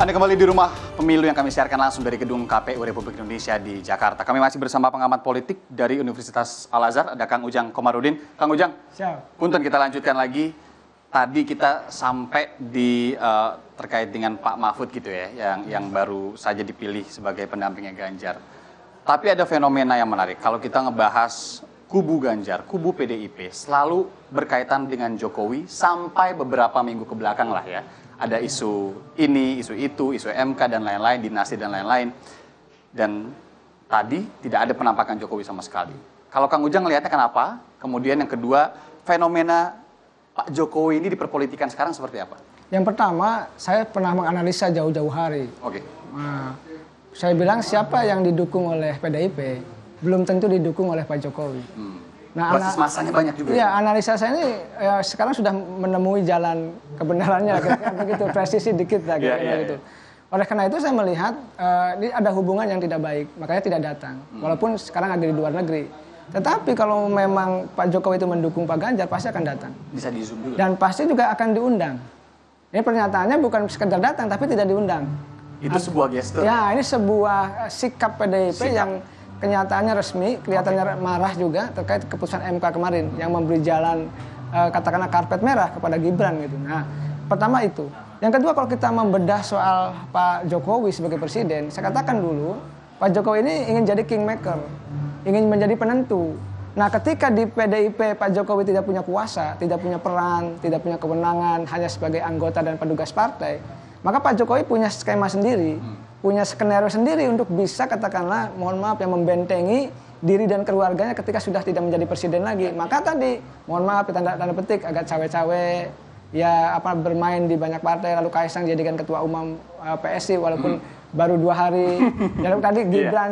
Anda kembali di rumah pemilu yang kami siarkan langsung dari gedung KPU Republik Indonesia di Jakarta. Kami masih bersama pengamat politik dari Universitas Al-Azhar, ada Kang Ujang Komarudin. Kang Ujang, siap. Punten kita lanjutkan lagi. Tadi kita sampai di terkait dengan Pak Mahfud gitu ya, yang baru saja dipilih sebagai pendampingnya Ganjar. Tapi ada fenomena yang menarik. Kalau kita ngebahas kubu Ganjar, kubu PDIP selalu berkaitan dengan Jokowi sampai beberapa minggu ke belakang lah ya. Ada isu ini, isu itu, isu MK dan lain-lain, dinasti dan lain-lain. Dan tadi tidak ada penampakan Jokowi sama sekali. Kalau Kang Ujang melihatnya kenapa? Kemudian yang kedua, fenomena Pak Jokowi ini diperpolitikan sekarang seperti apa? Yang pertama, saya pernah menganalisa jauh-jauh hari. Oke. Nah, saya bilang siapa yang didukung oleh PDIP, belum tentu didukung oleh Pak Jokowi. Nah, basis masanya banyak juga. Iya, analisa saya ini sekarang sudah menemui jalan kebenarannya, begitu presisi dikit lah gitu. Oleh karena itu saya melihat ini ada hubungan yang tidak baik, makanya tidak datang. Walaupun sekarang ada di luar negeri. Tetapi kalau memang Pak Jokowi itu mendukung Pak Ganjar, pasti akan datang. Bisa di zoom dulu. Dan pasti juga akan diundang. Ini pernyataannya bukan sekedar datang, tapi tidak diundang. Itu sebuah gestur. Ya, ini sebuah sikap PDIP yang kenyataannya resmi, kelihatannya marah juga terkait keputusan MK kemarin yang memberi jalan katakanlah karpet merah kepada Gibran gitu. Nah, pertama itu. Yang kedua, kalau kita membedah soal Pak Jokowi sebagai presiden, saya katakan dulu, Pak Jokowi ini ingin jadi kingmaker, ingin menjadi penentu. Nah, ketika di PDIP Pak Jokowi tidak punya kuasa, tidak punya peran, tidak punya kewenangan, hanya sebagai anggota dan petugas partai, maka Pak Jokowi punya skema sendiri, punya skenario sendiri untuk bisa katakanlah, mohon maaf, yang membentengi diri dan keluarganya ketika sudah tidak menjadi presiden lagi. Maka tadi, mohon maaf, tanda petik agak cawe-cawe, ya bermain di banyak partai, lalu Kaisang jadikan ketua umum PSI walaupun baru 2 hari. Lalu tadi Gibran,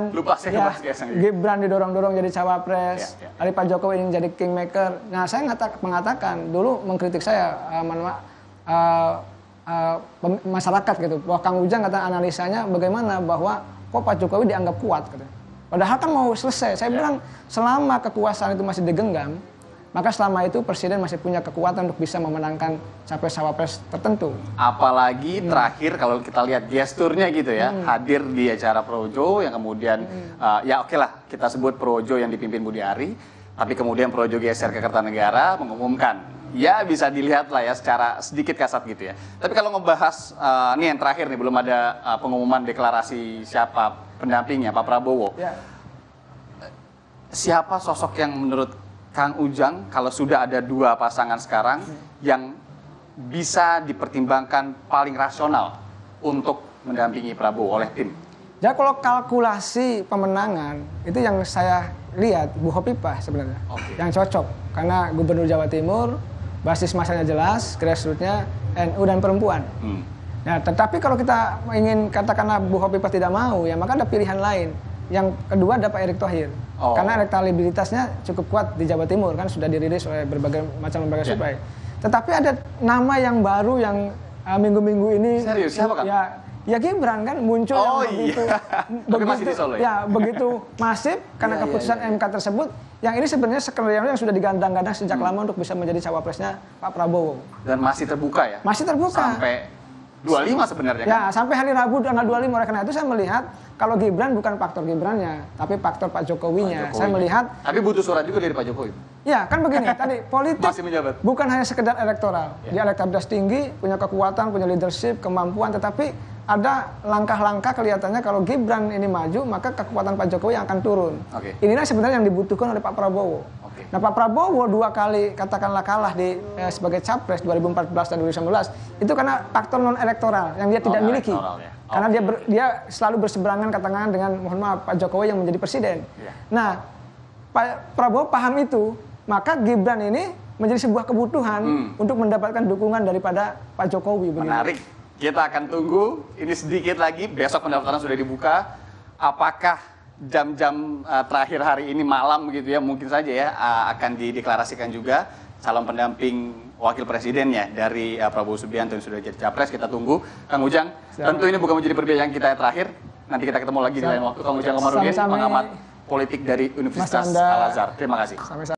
Gibran didorong-dorong jadi cawapres. Lalu Pak Jokowi ingin jadi kingmaker. Nah, saya mengatakan dulu mengkritik saya, masyarakat gitu, bahwa Kang Ujang kata analisanya bagaimana bahwa kok Pak Jokowi dianggap kuat gitu. Padahal kan mau selesai. Saya bilang selama kekuasaan itu masih digenggam, maka selama itu presiden masih punya kekuatan untuk bisa memenangkan capres-cawapres tertentu. Apalagi terakhir kalau kita lihat gesturnya gitu ya, hadir di acara Projo yang kemudian ya oke lah kita sebut Projo yang dipimpin Budi Ari, tapi kemudian Projo geser ke Kertanegara mengumumkan. Ya bisa dilihat lah ya secara sedikit kasat gitu ya. Tapi kalau ngebahas ini yang terakhir nih, belum ada pengumuman deklarasi siapa pendampingnya Pak Prabowo. Ya. Siapa sosok yang menurut Kang Ujang kalau sudah ada 2 pasangan sekarang yang bisa dipertimbangkan paling rasional untuk mendampingi Prabowo oleh tim? Ya kalau kalkulasi pemenangan itu yang saya lihat Bu Hovifah sebenarnya yang cocok karena Gubernur Jawa Timur, basis masanya jelas, grassroots-nya NU dan perempuan. Nah, tetapi kalau kita ingin katakanlah Bu Hovifah tidak mau, ya maka ada pilihan lain. Yang kedua ada Pak Erick Thohir. Karena elektabilitasnya cukup kuat di Jawa Timur, kan sudah dirilis oleh berbagai macam lembaga survei. Tetapi ada nama yang baru yang minggu-minggu ini. Serius, siapa kan? Ya Gibran kan muncul begitu masif karena keputusan MK tersebut. Yang ini sebenarnya skenario yang sudah digadang-gadang sejak lama untuk bisa menjadi cawapresnya Pak Prabowo. Dan masih terbuka ya? Masih terbuka. Sampai 25 sebenarnya kan? Ya, sampai hari Rabu tanggal 25. Oleh karena itu saya melihat kalau Gibran bukan faktor Gibrannya, tapi faktor Pak Jokowinya. Saya melihat. Tapi butuh surat juga dari Pak Jokowi. Ya, kan begini. Tadi politik bukan hanya sekedar elektoral. Dia elektabilitas tinggi, punya kekuatan, punya leadership, kemampuan, tetapi ada langkah-langkah kelihatannya kalau Gibran ini maju, maka kekuatan Pak Jokowi yang akan turun. Inilah sebenarnya yang dibutuhkan oleh Pak Prabowo. Nah, Pak Prabowo 2 kali katakanlah kalah sebagai capres 2014 dan 2019 itu karena faktor non elektoral yang dia tidak miliki. Karena dia selalu berseberangan katakanlah dengan mohon maaf Pak Jokowi yang menjadi presiden. Nah, Pak Prabowo paham itu, maka Gibran ini menjadi sebuah kebutuhan untuk mendapatkan dukungan daripada Pak Jokowi. Menarik. Kita akan tunggu, ini sedikit lagi, besok pendaftaran sudah dibuka. Apakah jam-jam terakhir hari ini malam begitu ya, mungkin saja ya akan dideklarasikan juga calon pendamping wakil presidennya dari Prabowo Subianto yang sudah jadi capres. Kita tunggu. Kang Ujang, tentu ini bukan menjadi perbincangan kita yang terakhir. Nanti kita ketemu lagi di lain waktu. Kang Ujang Komarudin, pengamat politik dari Universitas Al-Azhar. Terima kasih.